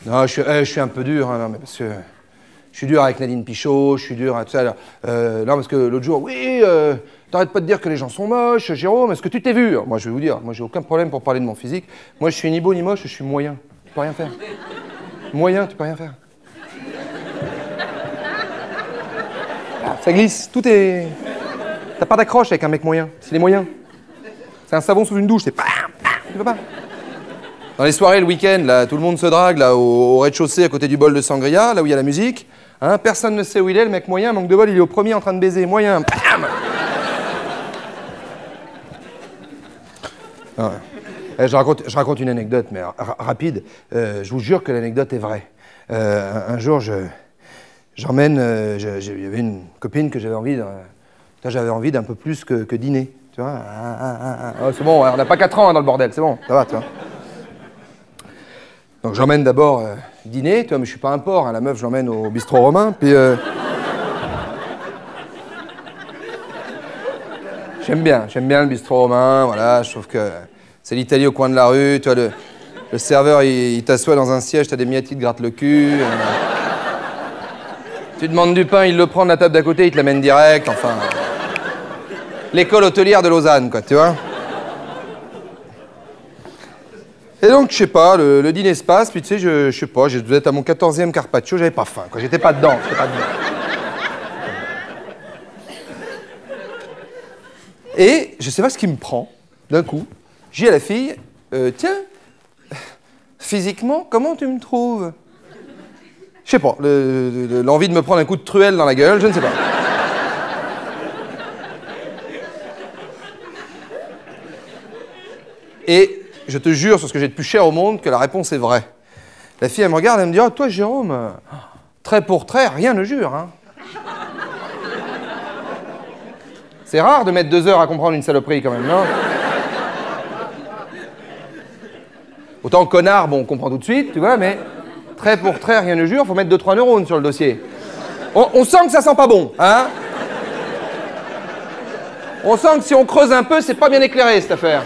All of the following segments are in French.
Non, je suis un peu dur, hein, non, mais parce que je suis dur avec Nadine Pichot, je suis dur à tout ça. Non, parce que l'autre jour, oui, t'arrêtes pas de dire que les gens sont moches, Jérôme, est-ce que tu t'es vu? Moi, je vais vous dire, moi, j'ai aucun problème pour parler de mon physique. Moi, je suis ni beau ni moche, je suis moyen. Tu peux rien faire. Moyen, tu peux rien faire. Ah, ça glisse, tout est... T'as pas d'accroche avec un mec moyen, c'est les moyens. C'est un savon sous une douche, c'est... Tu peux pas. Dans les soirées, le week-end, là, tout le monde se drague, là, au rez-de-chaussée, à côté du bol de sangria, là où il y a la musique. Hein, personne ne sait où il est, le mec moyen, manque de bol, il est au premier en train de baiser. Moyen, bam. Ah ouais. Je raconte une anecdote, mais rapide. Je vous jure que l'anecdote est vraie. Un jour, j'emmène... il y avait une copine que j'avais envie d'un peu plus que dîner. Tu vois, oh, c'est bon, on n'a pas 4 ans hein, dans le bordel, c'est bon, ça va, tu vois. Donc j'emmène d'abord dîner, tu vois, mais je suis pas un porc, hein, la meuf, je l'emmène au bistrot romain, puis... J'aime bien le bistrot romain, voilà, je trouve que c'est l'Italie au coin de la rue, tu vois, le serveur, il t'assoit dans un siège, t'as des miettes, il te gratte le cul... Tu demandes du pain, il le prend de la table d'à côté, il te l'amène direct, enfin... L'école hôtelière de Lausanne, quoi, tu vois. Et donc, je sais pas, le dîner se passe, puis tu sais, je sais pas, je devais être à mon 14e carpaccio, j'avais pas faim, quoi, j'étais pas dedans. Et je sais pas ce qui me prend, d'un coup, j'ai dit à la fille, tiens, physiquement, comment tu me trouves? Je sais pas, l'envie de me prendre un coup de truelle dans la gueule, je ne sais pas. Et je te jure sur ce que j'ai de plus cher au monde que la réponse est vraie. La fille, elle me regarde, elle me dit « Oh, toi, Jérôme, trait pour trait, rien ne jure, hein. » C'est rare de mettre 2 heures à comprendre une saloperie, quand même, non? Autant connard, bon, on comprend tout de suite, tu vois, mais trait pour trait, rien ne jure, faut mettre 2-3 neurones sur le dossier. On sent que ça sent pas bon, hein? On sent que si on creuse un peu, c'est pas bien éclairé, cette affaire.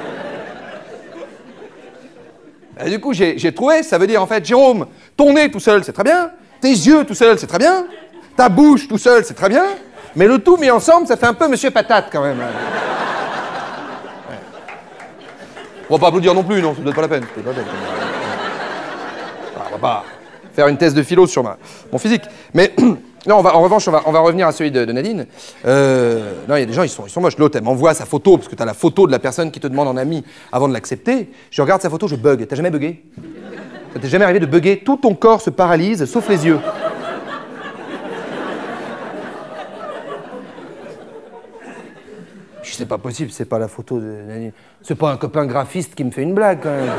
Et du coup, j'ai trouvé, ça veut dire en fait, Jérôme, ton nez tout seul, c'est très bien, tes yeux tout seul, c'est très bien, ta bouche tout seul, c'est très bien, mais le tout mis ensemble, ça fait un peu Monsieur Patate quand même. Ouais. On va pas applaudir non plus, non, ça doit être pas la peine. On va pas faire une thèse de philo sur mon physique. Mais non, en revanche, on va revenir à celui de Nadine. Non, il y a des gens, ils sont moches. L'autre, elle m'envoie sa photo, parce que tu as la photo de la personne qui te demande en ami avant de l'accepter. Je regarde sa photo, je bug. T'as jamais bugué? Ça t'est jamais arrivé de bugger? Tout ton corps se paralyse, sauf les yeux. C'est pas possible, c'est pas la photo de Nadine. C'est pas un copain graphiste qui me fait une blague, quand même.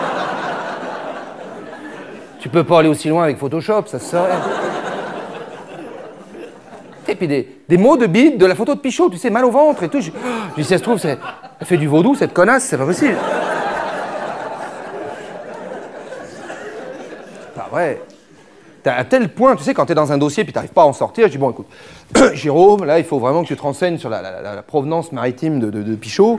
Tu peux pas aller aussi loin avec Photoshop, ça se saurait. Et puis des mots de bide de la photo de Pichot, tu sais, mal au ventre et tout. Je dis, si ça se trouve, elle fait du vaudou, cette connasse, c'est pas possible. Pas vrai. À tel point, tu sais, quand t'es dans un dossier puis t'arrives pas à en sortir, je dis, bon, écoute, Jérôme, là, il faut vraiment que tu te renseignes sur la provenance maritime de Pichot.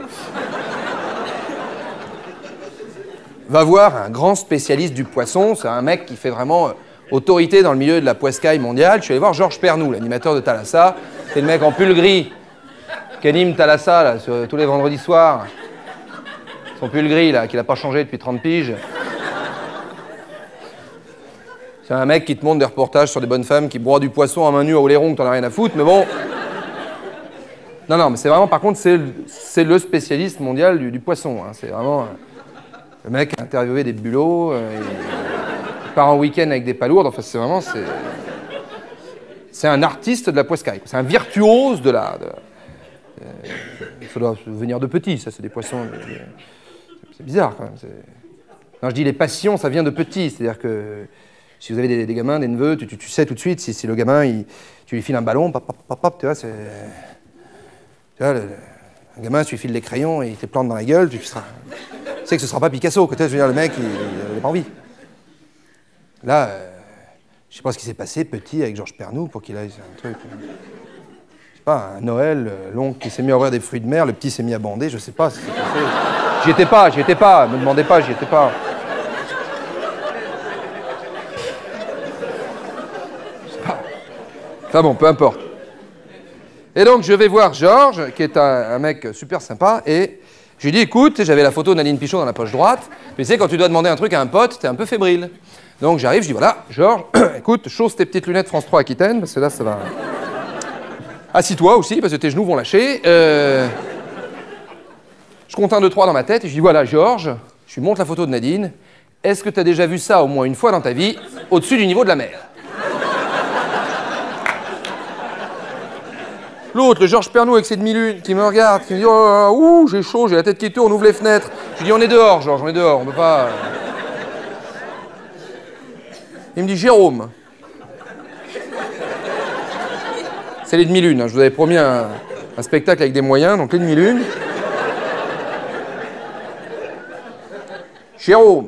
Va voir un grand spécialiste du poisson, c'est un mec qui fait vraiment autorité dans le milieu de la poiscaille mondiale. Je suis allé voir Georges Pernou, l'animateur de Thalassa. C'est le mec en pull gris qui anime Thalassa, là, tous les vendredis soirs. Son pull gris, là, qu'il n'a pas changé depuis 30 piges. C'est un mec qui te montre des reportages sur des bonnes femmes qui broient du poisson à main nue au Oléron, que t'en as rien à foutre, mais bon... Non, mais c'est vraiment, par contre, c'est le spécialiste mondial du poisson. Hein. C'est vraiment... le mec a interviewé des bulots, il part en week-end avec des palourdes, enfin, c'est vraiment... C'est un artiste de la poiscaille. C'est un virtuose de la... ça doit venir de petit, ça, c'est des poissons... C'est bizarre, quand même. Quand je dis les passions, ça vient de petit, c'est-à-dire que... Si vous avez des gamins, des neveux, tu sais tout de suite si le gamin, tu lui files un ballon, pop, tu vois, c'est... Tu vois, un gamin, tu lui files des crayons et il te plante dans la gueule, tu sais que ce sera pas Picasso, que tu sais, je veux dire, le mec, il n'a pas envie. Là, je sais pas ce qui s'est passé, petit, avec Georges Pernou, pour qu'il aille, c'est un truc... je sais pas, un Noël, l'oncle qui s'est mis à ouvrir des fruits de mer, le petit s'est mis à bander, je sais pas ce qui s'est passé. J'y étais pas, me demandez pas, j'y étais pas. Enfin bon, peu importe. Et donc, je vais voir Georges, qui est un mec super sympa, et je lui dis, écoute, j'avais la photo de Nadine Pichot dans la poche droite, mais tu sais, quand tu dois demander un truc à un pote, t'es un peu fébrile. Donc, j'arrive, je dis, voilà, Georges, écoute, chausse tes petites lunettes France 3 Aquitaine, parce que là, ça va... Assis-toi aussi, parce que tes genoux vont lâcher. Je compte 1, 2, 3 dans ma tête, et je dis, voilà, Georges, je lui montre la photo de Nadine, est-ce que tu as déjà vu ça au moins une fois dans ta vie, au-dessus du niveau de la mer? L'autre, le Georges Pernou avec ses demi-lunes, qui me regarde, qui me dit « Oh, ouh, j'ai chaud, j'ai la tête qui tourne, ouvre les fenêtres. » Je lui dis « On est dehors, Georges, on est dehors, on peut pas... » Il me dit « Jérôme. » C'est les demi-lunes, hein. Je vous avais promis un spectacle avec des moyens, donc les demi-lunes. « Jérôme.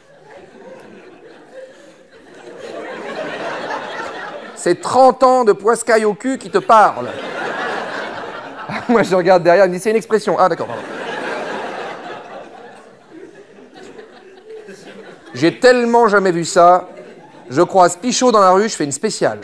C'est 30 ans de poiscaille au cul qui te parle. » Moi, je regarde derrière, il me dit, c'est une expression. Ah, d'accord, pardon. J'ai tellement jamais vu ça, je croise Pichot dans la rue, je fais une spéciale.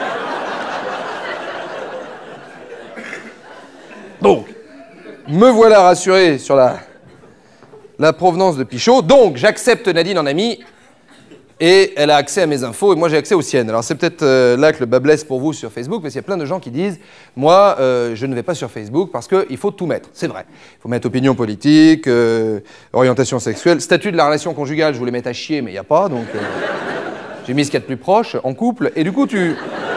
Donc, me voilà rassuré sur la provenance de Pichot. Donc, j'accepte Nadine en amie. Et elle a accès à mes infos, et moi j'ai accès aux siennes. Alors c'est peut-être là que le bas blesse pour vous sur Facebook, parce qu'il y a plein de gens qui disent « Moi, je ne vais pas sur Facebook parce qu'il faut tout mettre. » C'est vrai. Il faut mettre opinion politique, orientation sexuelle, statut de la relation conjugale, je voulais mettre à chier, mais il n'y a pas, donc j'ai mis ce qu'il y a de plus proche, en couple, et du coup tu